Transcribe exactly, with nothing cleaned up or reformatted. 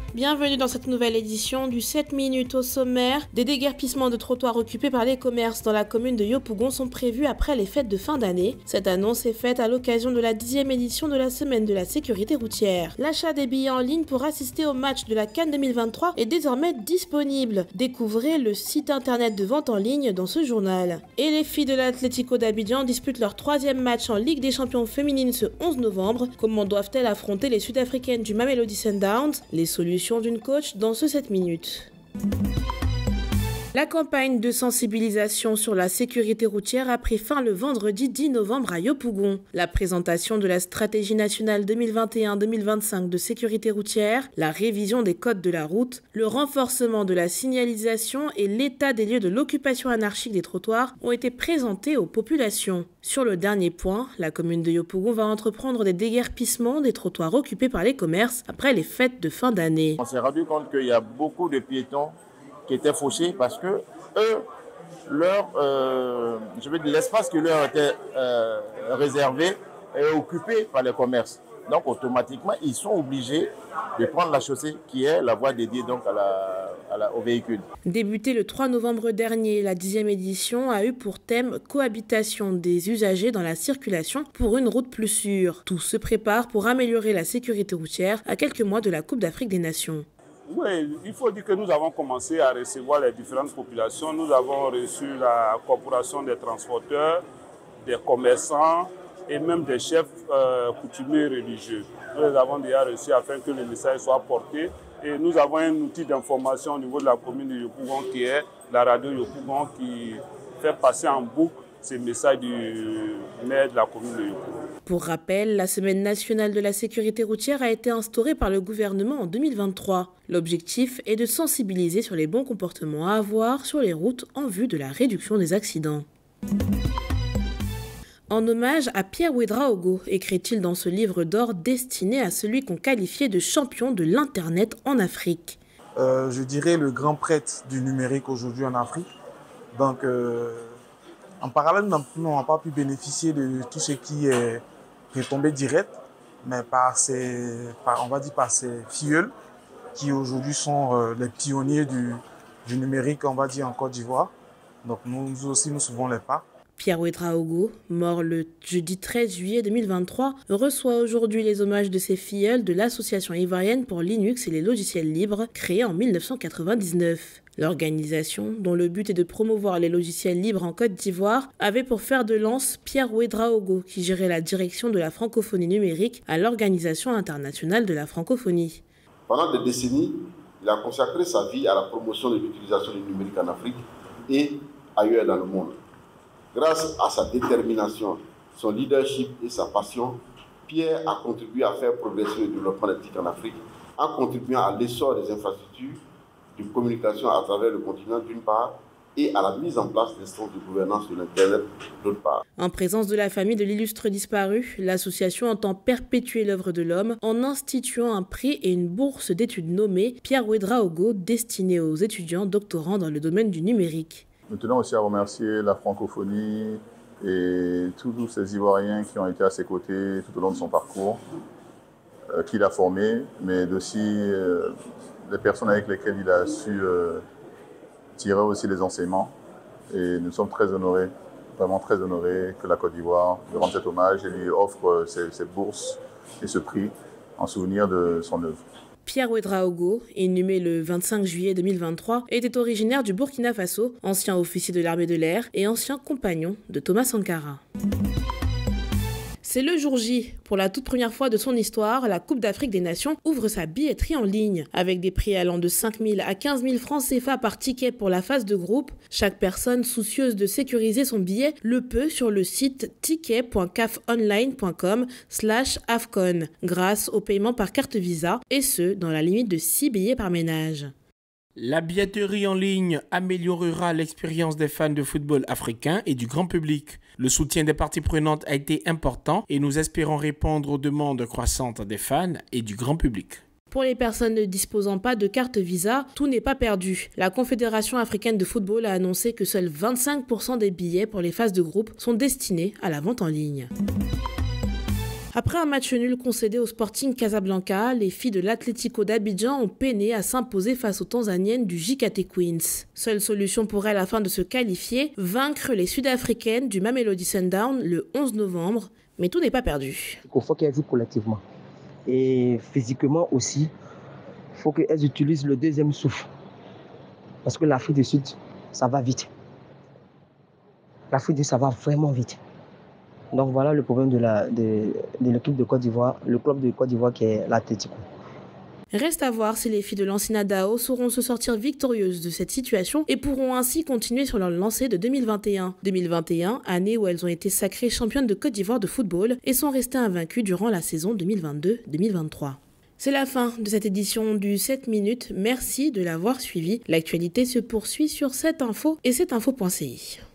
Bienvenue dans cette nouvelle édition du sept minutes au sommaire. Des déguerpissements de trottoirs occupés par les commerces dans la commune de Yopougon sont prévus après les fêtes de fin d'année. Cette annonce est faite à l'occasion de la dixième édition de la semaine de la sécurité routière. L'achat des billets en ligne pour assister au match de la CAN deux mille vingt-trois est désormais disponible. Découvrez le site internet de vente en ligne dans ce journal. Et les filles de l'Atlético d'Abidjan disputent leur troisième match en Ligue des champions féminines ce onze novembre. Comment doivent-elles affronter les Sud-Africaines du Mamelodi Sundowns? Les solutions d'une coach dans ce sept minutes. La campagne de sensibilisation sur la sécurité routière a pris fin le vendredi dix novembre à Yopougon. La présentation de la stratégie nationale deux mille vingt et un deux mille vingt-cinq de sécurité routière, la révision des codes de la route, le renforcement de la signalisation et l'état des lieux de l'occupation anarchique des trottoirs ont été présentés aux populations. Sur le dernier point, la commune de Yopougon va entreprendre des déguerpissements des trottoirs occupés par les commerces après les fêtes de fin d'année. On s'est rendu compte qu'il y a beaucoup de piétons qui étaient fauchés parce que eux, leur, euh, je veux dire, l'espace qui leur était euh, réservé est occupé par les commerces. Donc automatiquement, ils sont obligés de prendre la chaussée qui est la voie dédiée donc à la, à la, aux véhicules. Débutée le trois novembre dernier, la dixième édition a eu pour thème cohabitation des usagers dans la circulation pour une route plus sûre. Tout se prépare pour améliorer la sécurité routière à quelques mois de la Coupe d'Afrique des Nations. Oui, il faut dire que nous avons commencé à recevoir les différentes populations. Nous avons reçu la corporation des transporteurs, des commerçants et même des chefs euh, coutumiers religieux. Nous les avons déjà reçus afin que le message soit porté. Et nous avons un outil d'information au niveau de la commune de Yopougon qui est la radio Yopougon qui fait passer en boucle ces messages du maire de la commune de Yopougon. Pour rappel, la Semaine nationale de la sécurité routière a été instaurée par le gouvernement en deux mille vingt-trois. L'objectif est de sensibiliser sur les bons comportements à avoir sur les routes en vue de la réduction des accidents. En hommage à Pierre Ouédraogo, écrit-il dans ce livre d'or destiné à celui qu'on qualifiait de champion de l'Internet en Afrique. Euh, je dirais le grand prêtre du numérique aujourd'hui en Afrique. Donc, euh, en parallèle, nous n'avons pas pu bénéficier de tout ce qui est retombé direct, mais par ses, par, on va dire par ses filleuls, qui aujourd'hui sont euh, les pionniers du, du numérique, on va dire, en Côte d'Ivoire. Donc nous aussi, nous suivons les pas. Pierre Ouédraogo, mort le jeudi treize juillet deux mille vingt-trois, reçoit aujourd'hui les hommages de ses filleuls de l'Association ivoirienne pour Linux et les logiciels libres, créée en mille neuf cent quatre-vingt-dix-neuf. L'organisation, dont le but est de promouvoir les logiciels libres en Côte d'Ivoire, avait pour fer de lance Pierre Ouédraogo, qui gérait la direction de la francophonie numérique à l'Organisation internationale de la francophonie. Pendant des décennies, il a consacré sa vie à la promotion de l'utilisation du numérique en Afrique et ailleurs dans le monde. Grâce à sa détermination, son leadership et sa passion, Pierre a contribué à faire progresser le développement éthique en Afrique en contribuant à l'essor des infrastructures de communication à travers le continent d'une part et à la mise en place d'instances de gouvernance de l'Internet d'autre part. En présence de la famille de l'illustre disparu, l'association entend perpétuer l'œuvre de l'homme en instituant un prix et une bourse d'études nommée Pierre Ouédraogo destinée aux étudiants doctorants dans le domaine du numérique. Nous tenons aussi à remercier la francophonie et tous ces Ivoiriens qui ont été à ses côtés tout au long de son parcours, euh, qu'il a formé, mais aussi euh, les personnes avec lesquelles il a su euh, tirer aussi les enseignements. Et nous sommes très honorés, vraiment très honorés que la Côte d'Ivoire lui rende cet hommage et lui offre ces, ces bourses et ce prix en souvenir de son œuvre. Pierre Ouédraogo, inhumé le vingt-cinq juillet deux mille vingt-trois, était originaire du Burkina Faso, ancien officier de l'armée de l'air et ancien compagnon de Thomas Sankara. C'est le jour J. Pour la toute première fois de son histoire, la Coupe d'Afrique des Nations ouvre sa billetterie en ligne. Avec des prix allant de cinq mille à quinze mille francs C F A par ticket pour la phase de groupe, chaque personne soucieuse de sécuriser son billet le peut sur le site ticket point cafonline point com slash afcon grâce au paiement par carte Visa, et ce, dans la limite de six billets par ménage. La billetterie en ligne améliorera l'expérience des fans de football africain et du grand public. Le soutien des parties prenantes a été important et nous espérons répondre aux demandes croissantes des fans et du grand public. Pour les personnes ne disposant pas de carte Visa, tout n'est pas perdu. La Confédération africaine de football a annoncé que seuls vingt-cinq pour cent des billets pour les phases de groupe sont destinés à la vente en ligne. Après un match nul concédé au Sporting Casablanca, les filles de l'Atlético d'Abidjan ont peiné à s'imposer face aux Tanzaniennes du J K T Queens. Seule solution pour elles afin de se qualifier, vaincre les Sud-Africaines du Mamelodi Sundowns le onze novembre. Mais tout n'est pas perdu. Il faut qu'elles jouent collectivement. Et physiquement aussi, il faut qu'elles utilisent le deuxième souffle. Parce que l'Afrique du Sud, ça va vite. L'Afrique du Sud, ça va vraiment vite. Donc voilà le problème de la, de, de l'équipe de Côte d'Ivoire, le club de Côte d'Ivoire qui est l'Atlético. Reste à voir si les filles de l'Ancina Dao sauront se sortir victorieuses de cette situation et pourront ainsi continuer sur leur lancée de deux mille vingt et un. deux mille vingt et un, année où elles ont été sacrées championnes de Côte d'Ivoire de football et sont restées invaincues durant la saison deux mille vingt-deux deux mille vingt-trois. C'est la fin de cette édition du sept minutes. Merci de l'avoir suivi. L'actualité se poursuit sur sept info et sept info point c i.